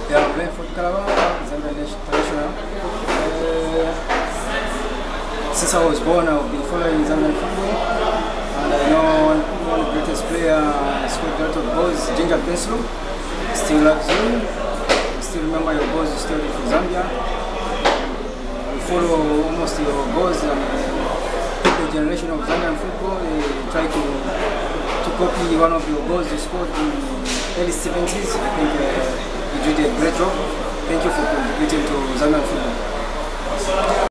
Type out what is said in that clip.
Yeah, I'm playing for Calabar, Zambia International. Since I was born, I've been following Zambian football, and I know one of the greatest players scored a lot of goals, Ginger Penslo. Still loves you. Still remember your goals you started for Zambia. We follow almost your goals and the generation of Zambian football. They try to copy one of your goals you scored in the early 70s. I think you did a great job. Thank you for contributing to Zambian football.